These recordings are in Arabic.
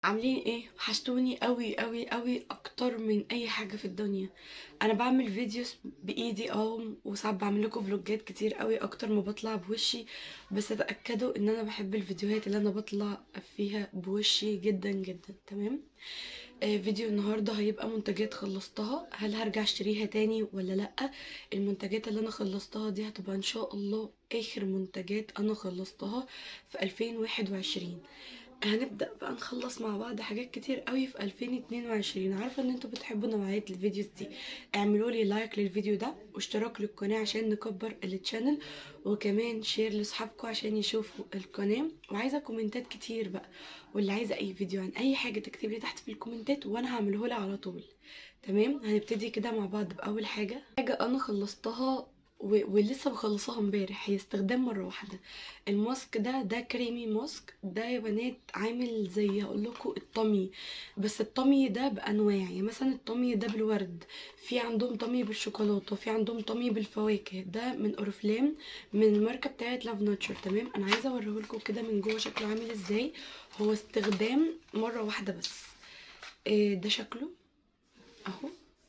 عاملين ايه؟ وحشتوني قوي قوي قوي اكتر من اي حاجه في الدنيا. انا بعمل فيديوز بايدي وساعات بعمل لكم فلوجات كتير قوي اكتر ما بطلع بوشي. بس اتاكدوا ان انا بحب الفيديوهات اللي انا بطلع فيها بوشي جدا جدا. تمام. فيديو النهارده هيبقى منتجات خلصتها، هل هرجع اشتريها تاني ولا لا؟ المنتجات اللي انا خلصتها دي هتبقى ان شاء الله اخر منتجات انا خلصتها في 2021. هنبدأ بقى نخلص مع بعض حاجات كتير قوي في 2022. عارفة ان انتوا بتحبوا نوعية الفيديوز دي. اعملوا لي لايك للفيديو ده واشتراك للقناة عشان نكبر التشانل، وكمان شير لاصحابكم عشان يشوفوا القناة. وعايزة كومنتات كتير بقى، واللي عايزة اي فيديو عن اي حاجة تكتب لي تحت في الكومنتات وانا هعمله لها على طول. تمام. هنبتدي كده مع بعض بأول حاجة انا خلصتها ولسه مخلصاها امبارح، هي استخدام مره واحده. الماسك ده كريمي ماسك، ده يا بنات عامل زي هقول لكم الطمي، بس الطمي ده بانواع. يعني مثلا الطمي ده بالورد، في عندهم طمي بالشوكولاته، في عندهم طمي بالفواكه. ده من اوريفلام، من الماركه بتاعه لاف ناتشر. تمام. انا عايزه اوريه لكم كده من جوه شكله عامل ازاي. هو استخدام مره واحده بس. ده شكله اهو،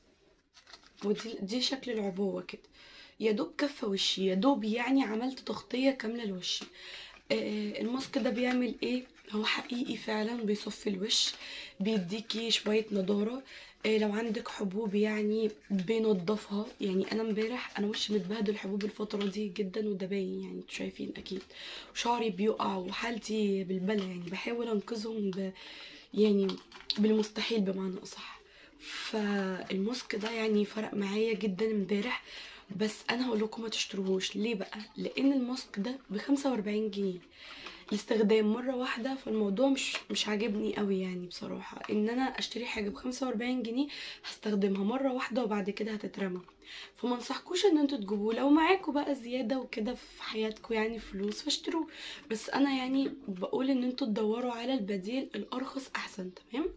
ودي شكل العبوه كده. يا دوب كفه وشي، يا دوب يعني عملت تغطيه كامله لوشي. الماسك ده بيعمل ايه؟ هو حقيقي فعلا بيصفي الوش، بيديكي شويه نضاره. لو عندك حبوب يعني بينضفها. يعني انا امبارح انا وشي متبهدل حبوب الفتره دي جدا، وده باين يعني انتوا شايفين اكيد. شعري بيقع وحالتي بالبلة، يعني بحاول انقذهم يعني بالمستحيل بمعنى اصح. فالماسك ده يعني فرق معايا جدا امبارح. بس انا هقول لكم ما تشتروهوش ليه بقى، لان الماسك ده ب45 جنيه الاستخدام مره واحده. فالموضوع مش عاجبني قوي يعني بصراحه، ان انا اشتري حاجه ب45 جنيه هستخدمها مره واحده وبعد كده هتترمى. فما انصحكوش ان انتوا تجيبوه. لو معاكوا بقى زياده وكده في حياتكم يعني فلوس فاشتروه، بس انا يعني بقول ان انتوا تدوروا على البديل الارخص احسن. تمام.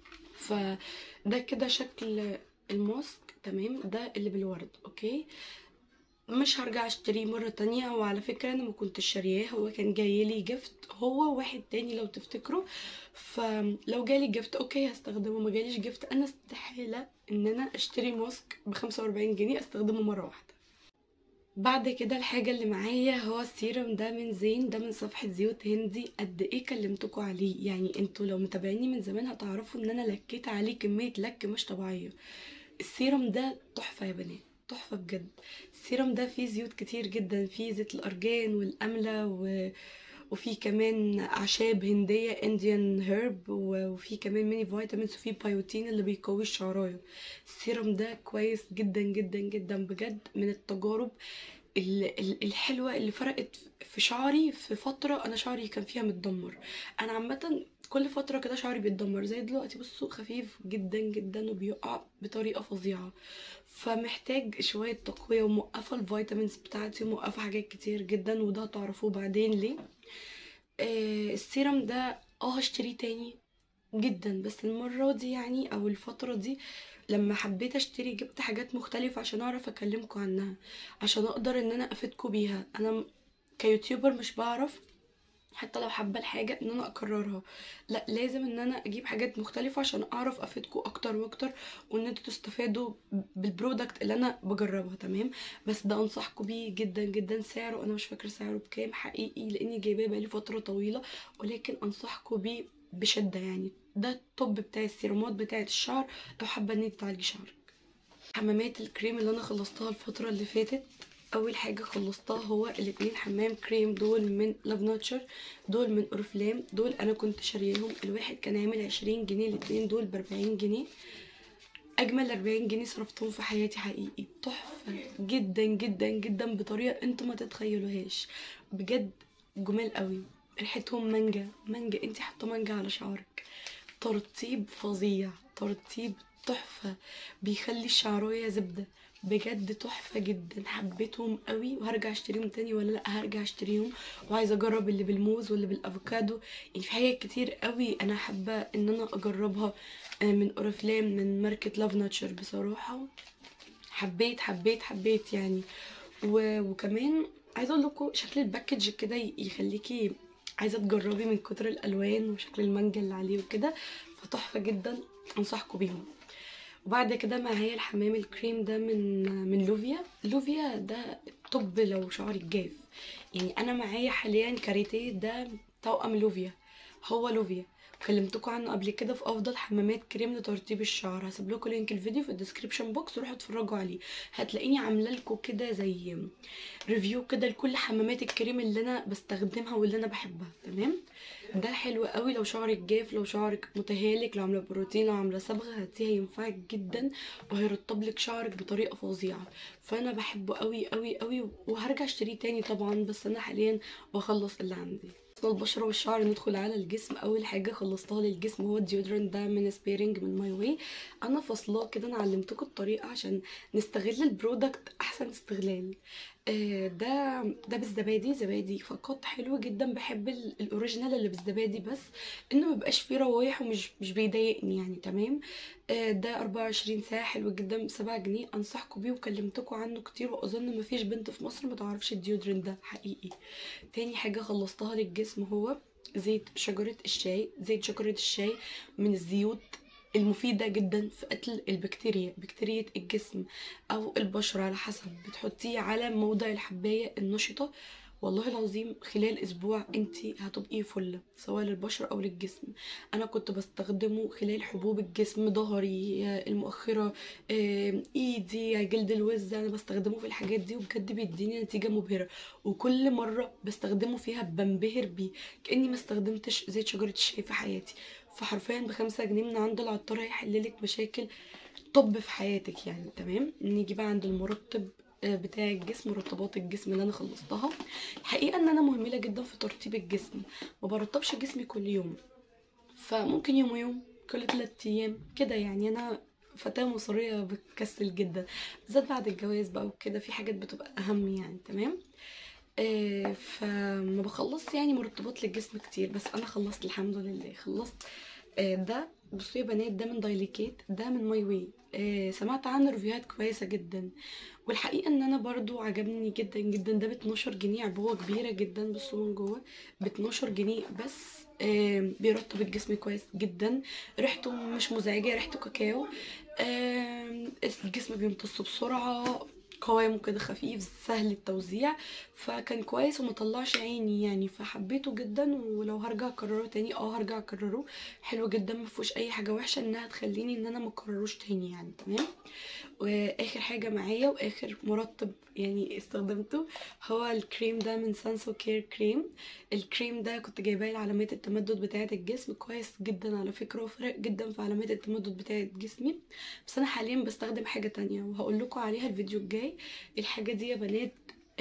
فده كده شكل الماسك. تمام. ده اللي بالورد. اوكي. مش هرجع اشتريه مرة تانية. وعلى فكرة انا ما كنتش شارياه، هو كان جايلي جفت، هو واحد تاني لو تفتكروا. فلو جالي جفت اوكي هستخدمه، ما جاليش جفت انا استحالة ان انا اشتري ماسك ب45 جنيه استخدمه مرة واحدة. بعد كده الحاجة اللي معايا هو السيروم ده من زين، ده من صفحة زيوت هندي. قد ايه كلمتكم عليه، يعني انتوا لو متابعيني من زمان هتعرفوا ان انا لكيت عليه كمية لك مش طبيعية. السيروم ده تحفة يا بنات، تحفة بجد. السيروم ده فيه زيوت كتير جدا، فيه زيت الأرجان والأملة وفيه كمان أعشاب هندية انديان هيرب، وفيه كمان ميني فيتامينز، وفيه بايوتين اللي بيقوي الشعراية. السيروم ده كويس جدا جدا جدا بجد، من التجارب الحلوة اللي فرقت في شعري. في فترة أنا شعري كان فيها متدمر. أنا عامة كل فترة كده شعري بيتدمر، زي دلوقتي بصوا خفيف جدا جدا وبيقع بطريقة فظيعة. فمحتاج شوية تقوية، وموقفة الفيتامينز بتاعتي، وموقفة حاجات كتير جدا، وده هتعرفوه بعدين ليه. السيرم ده هشتريه تاني جدا، بس المرة دي يعني او الفترة دي لما حبيت اشتري جبت حاجات مختلفة عشان اعرف اكلمكم عنها، عشان اقدر ان انا افيدكم بيها. انا كيوتيوبر مش بعرف حتى لو حابه الحاجه ان انا اكررها، لا لازم ان انا اجيب حاجات مختلفه عشان اعرف افيدكم اكتر واكتر، وان انتوا تستفادوا بالبرودكت اللي انا بجربها. تمام. بس ده انصحكم بيه جدا جدا. سعره انا مش فاكره سعره بكام حقيقي لاني جايباه بقالي فتره طويله، ولكن انصحكم بيه بشده. يعني ده التوب بتاع السيرومات بتاعه الشعر لو حابه ان انت تعالجي شعرك. حمامات الكريم اللي انا خلصتها الفتره اللي فاتت، اول حاجه خلصتها هو الاتنين حمام كريم دول من لاف ناتشر، دول من اورفلام. دول انا كنت شاريهم، الواحد كان عامل 20 جنيه، الاتنين دول ب40 جنيه. اجمل 40 جنيه صرفتهم في حياتي حقيقي. تحفه جدا جدا جدا بطريقه انتوا ما تتخيلوهاش بجد. جمال قوي. ريحتهم مانجا مانجا، انتي حاطه مانجا على شعرك. ترطيب فظيع، ترطيب تحفة، بيخلي الشعراية زبدة. بجد تحفة جدا، حبيتهم قوي. وهرجع اشتريهم تاني ولا لا؟ هرجع اشتريهم. وعايزة اجرب اللي بالموز واللي بالافوكادو. يعني في حاجات كتير قوي انا حابة ان انا اجربها من اوريفلام، من ماركة لاف ناتشر. بصراحة حبيت يعني. وكمان عايزه اقول لكم شكل الباكج كده يخليكي عايزه تجربي من كتر الالوان وشكل المانجا اللي عليه وكده، فتحفه جدا، انصحكم بيهم. وبعد كده معايا الحمام الكريم ده من لوفيا. لوفيا ده طب لو شعرك جاف. يعني انا معايا حاليا كاريتيه ده توأم لوفيا، هو لوفيا. كلمتكم عنه قبل كده في افضل حمامات كريم لترطيب الشعر، هسيب لكم لينك الفيديو في الديسكريبشن بوكس، روحوا اتفرجوا عليه. هتلاقيني عامله لكم كده زي ريفيو كده لكل حمامات الكريم اللي انا بستخدمها واللي انا بحبها. تمام. ده حلو قوي لو شعرك جاف، لو شعرك متهالك، لو عامله بروتين، لو عامله صبغه، هاتيه هينفعك جدا وهيرطب لك شعرك بطريقه فظيعه. فانا بحبه قوي قوي قوي، وهرجع اشتريه تاني طبعا، بس انا حاليا بخلص اللي عندي. البشره والشعر، ندخل على الجسم. اول حاجه خلصتها للجسم هو الديودرنت ده من سبيرنج من ماي واي. انا فاصلاه كده، انا علمتكم الطريقه عشان نستغل البرودكت احسن استغلال. ده بالزبادي، زبادي فقط، حلو جدا. بحب الاوريجينال اللي بالزبادي، بس انه مبيبقاش فيه روايح ومش بيضايقني يعني. تمام. ده 24 ساعه، حلو جدا، ب7 جنيه. انصحكم بيه وكلمتكم عنه كتير، واظن مفيش بنت في مصر ما تعرفش الديودرنت ده حقيقي. تاني حاجه خلصتها للجسم هو زيت شجره الشاي. زيت شجره الشاي من الزيوت المفيدة جدا في قتل البكتيريا، بكتيريا الجسم او البشرة على حسب. بتحطيه على موضع الحباية النشطة، والله العظيم خلال اسبوع انتي هتبقي فله، سواء للبشرة او للجسم. انا كنت بستخدمه خلال حبوب الجسم، ظهري، المؤخرة، ايدي، جلد الوز. انا بستخدمه في الحاجات دي وبجد بيديني نتيجة مبهرة، وكل مرة بستخدمه فيها بنبهر بيه كأني ما استخدمتش زيت شجرة الشاي في حياتي. فحرفيا ب5 جنيه من عند العطار هيحللك مشاكل طب في حياتك يعني. تمام. نيجي بقى عند المرطب بتاع الجسم، مرطبات الجسم اللي انا خلصتها. الحقيقه ان انا مهمله جدا في ترطيب الجسم، ما برطبش جسمي كل يوم، فممكن يوم ويوم، كل 3 ايام كده يعني. انا فتاة مصرية بتكسل جدا، بالذات بعد الجواز بقى وكده، في حاجات بتبقى اهم يعني. تمام. فما بخلص يعني مرطبات للجسم كتير، بس انا خلصت الحمد لله، خلصت. ده بصوا يا بنات، ده من دايليكيت، ده من ماي واي. سمعت عنه ريفيوهات كويسه جدا، والحقيقه ان انا برضو عجبني جدا جدا. ده ب12 جنيه، عبوه كبيره جدا، بصوا من جوه ب12 جنيه بس. بيرطب الجسم كويس جدا، ريحته مش مزعجه، ريحته كاكاو. الجسم بيمتص بسرعه، قوامه كده خفيف، سهل التوزيع، فكان كويس ومطلعش عيني يعني، فحبيته جدا. ولو هرجع اكرره تاني هرجع اكرره. حلو جدا، مفيهوش اي حاجه وحشه انها تخليني ان انا مكرروش تاني يعني. تمام. واخر حاجه معايا واخر مرطب يعني استخدمته هو الكريم ده من سانسو كير كريم. الكريم ده كنت جايباه لعلامات التمدد بتاعه الجسم، كويس جدا على فكره، وفرق جدا في علامات التمدد بتاعه جسمي. بس انا حاليا بستخدم حاجه تانية وهقول لكم عليها الفيديو الجاي. الحاجه دي يا بنات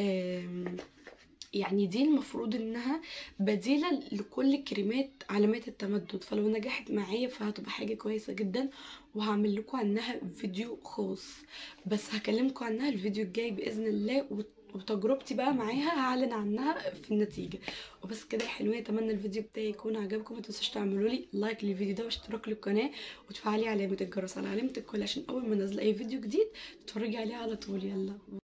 يعني دي المفروض انها بديلة لكل كريمات علامات التمدد، فلو نجحت معايا فهتبقى حاجة كويسة جدا، وهعمل لكم عنها فيديو خاص. بس هكلمكم عنها الفيديو الجاي بإذن الله، وتجربتي بقى معاها هعلن عنها في النتيجة. وبس كده يا حلوين، اتمنى الفيديو بتاعي يكون عجبكم. ما تنسوش تعملوا لي لايك للفيديو ده واشتراك للقناة، وتفعلي علامة الجرس على علامة الكل عشان اول ما انزل اي فيديو جديد تتفرجي عليه على طول. يلا.